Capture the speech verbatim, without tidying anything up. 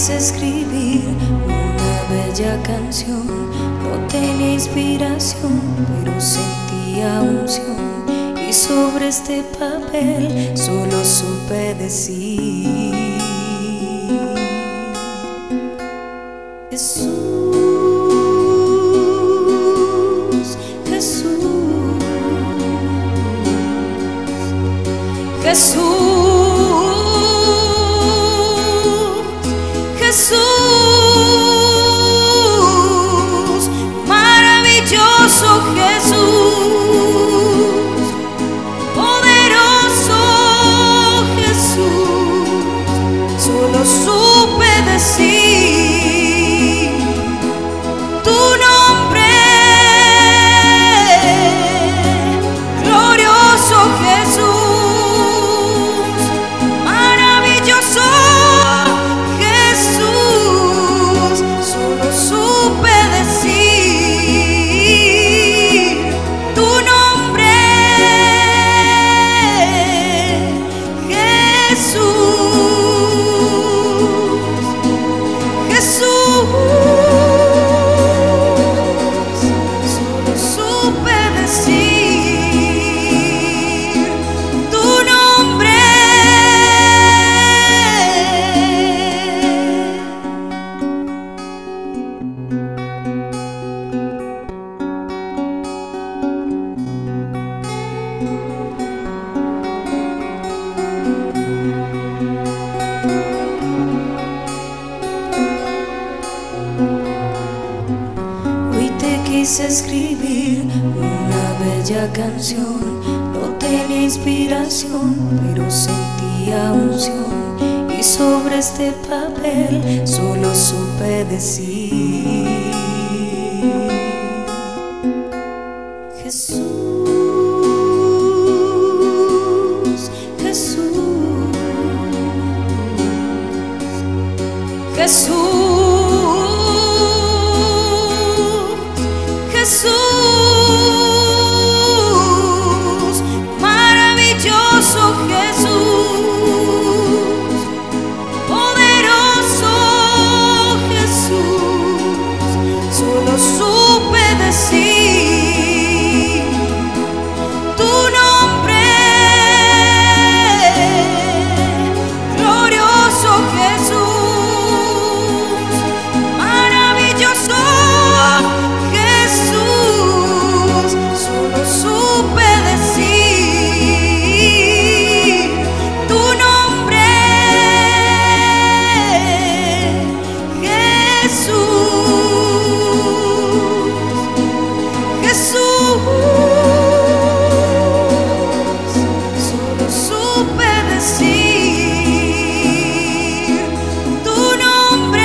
quise escribir una bella canción, no tenía inspiración, pero sentía unción. Y sobre este papel solo supe decir: Jesús, Jesús, Jesús, Jesús, maravilloso Jesús, poderoso Jesús, solo supe decir tu nombre, glorioso Jesús, maravilloso Jesús, solo supe decir tu nombre, Jesús, Jesús, solo supe decir tu nombre. Hoy te quise escribir una bella canción, no tenía inspiración, pero sentía unción. Y sobre este papel solo supe decir: Jesús, Jesús, Jesús, Jesús, maravilloso Jesús, poderoso Jesús, solo supe decir tu nombre, glorioso Jesús, maravilloso Jesús, solo supe decir tu nombre, Jesús, Jesús, solo supe decir tu nombre.